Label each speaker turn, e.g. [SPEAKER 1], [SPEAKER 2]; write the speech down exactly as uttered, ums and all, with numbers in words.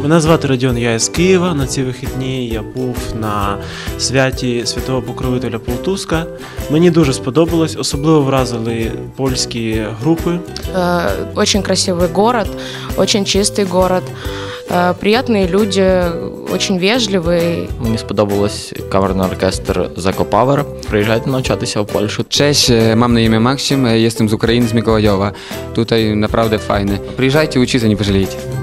[SPEAKER 1] Мене звати Родіон, я із Києва. На ці вихідні я був на святі святого покровителя Полтуска. Мені дуже сподобалось, особливо вразили польські групи.
[SPEAKER 2] Очень красивый город, очень чистый город, приятные люди, очень вежливые.
[SPEAKER 3] Мені сподобалось каверний оркестр Закопавер. Приїжджайте навчатися в Польщу.
[SPEAKER 4] Cześć, mam na imię Maksim, jestem z Ukrainy, z Mikołajowa. Tutaj naprawdę fajne. Приезжайте учиться, не пожалеете.